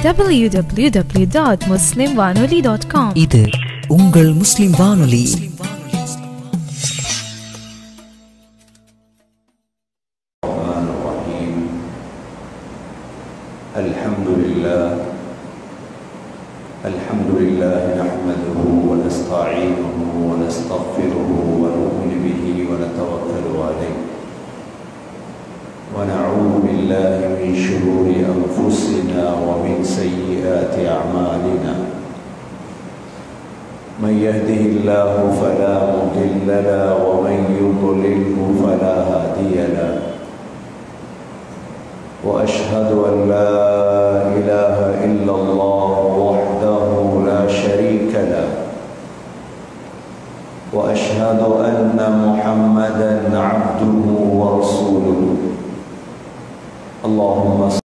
www.muslimwanoli.com. இது உங்கள் முஸ்லிம் வானொலி. الحمد لله نحمده ونستعينه ونستغفره ونؤمن به ونتوكل عليه ونعوذ بالله من شرور أنفسنا ومن سيئات أعمالنا. من يهده الله فلا مضل له ومن يضلله فلا هادي له. وأشهد أن لا إله إلا الله وحده لا شريك له. وأشهد أن محمدًا عبده ورسوله. اللهم